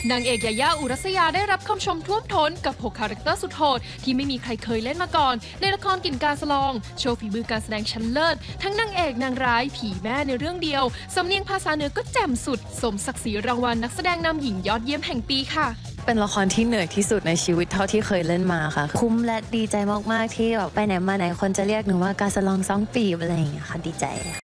นางเอกยาย่าอุรัสยาได้รับคำชมท่วมท้นกับ6คาแรคเตอร์สุดโหดที่ไม่มีใครเคยเล่นมาก่อนในละครกลิ่นกาสลองโชว์ฝีมือการแสดงชั้นเลิศทั้งนางเอกนางร้ายผีแม่ในเรื่องเดียวสำเนียงภาษาเหนือก็แจ่มสุดสมศักดิ์ศรีรางวัลนักแสดงนำหญิงยอดเยี่ยมแห่งปีค่ะเป็นละครที่เหนื่อยที่สุดในชีวิตเท่าที่เคยเล่นมาค่ะคุ้มและดีใจมากๆที่แบบไปไหนมาไหนคนจะเรียกหนูว่ากาสลอง2 ปีอะไรอย่างเงี้ยค่ะดีใจ